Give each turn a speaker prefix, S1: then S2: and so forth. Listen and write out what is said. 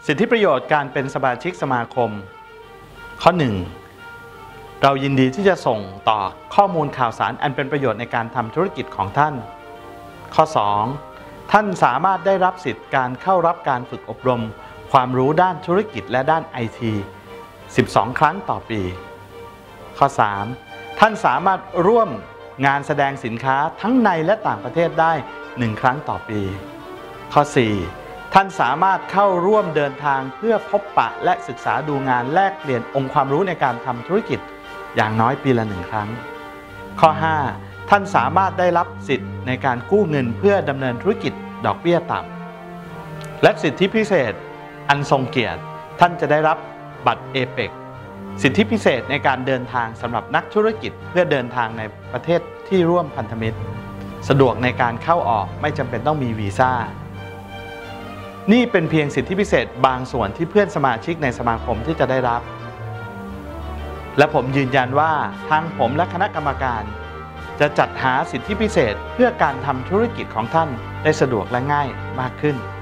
S1: สิทธิประโยชน์การเป็นสมาชิกสมาคมข้อ 1. เรายินดีที่จะส่งต่อข้อมูลข่าวสารอันเป็นประโยชน์ในการทำธุรกิจของท่านข้อ 2. ท่านสามารถได้รับสิทธิการเข้ารับการฝึกอบรมความรู้ด้านธุรกิจและด้าน IT 12 ครั้งต่อปีข้อ 3. ท่านสามารถร่วมงานแสดงสินค้าทั้งในและต่างประเทศได้1 ครั้งต่อปีข้อ 4. ท่านสามารถเข้าร่วมเดินทางเพื่อพบปะและศึกษาดูงานแลกเปลี่ยนองค์ความรู้ในการทำธุรกิจอย่างน้อยปีละ1 ครั้งข้อ 5. ท่านสามารถได้รับสิทธิ์ในการกู้เงินเพื่อดำเนินธุรกิจดอกเบี้ยต่ำและสิทธิพิเศษอันทรงเกียรติท่านจะได้รับบัตร APEC สิทธิพิเศษในการเดินทางสำหรับนักธุรกิจเพื่อเดินทางในประเทศที่ร่วมพันธมิตรสะดวกในการเข้าออกไม่จำเป็นต้องมีวีซ่านี่เป็นเพียงสิทธิพิเศษบางส่วนที่เพื่อนสมาชิกในสมาคมที่จะได้รับและผมยืนยันว่าทางผมและคณะกรรมการจะจัดหาสิทธิพิเศษเพื่อการทำธุรกิจของท่านได้สะดวกและง่ายมากขึ้น